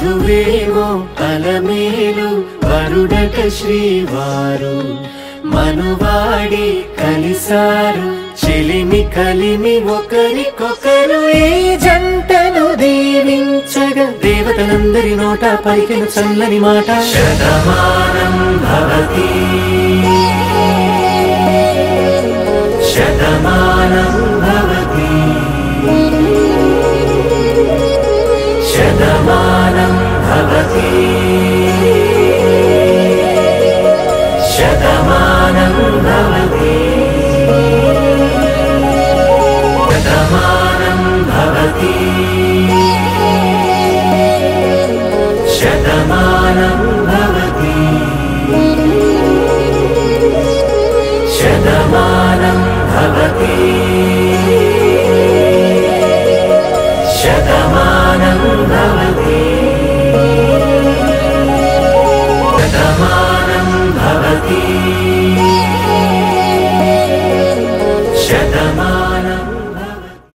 వధువేమో అలమేలు వరుడట శ్రీవారు మనువాడి కలిసారు చెలిమి కలిమి ఒకరికొకరు ఈ జంటను దీవించగా దేవతలందరి నోట పలికిన చల్లని మాట శతమానం భవతి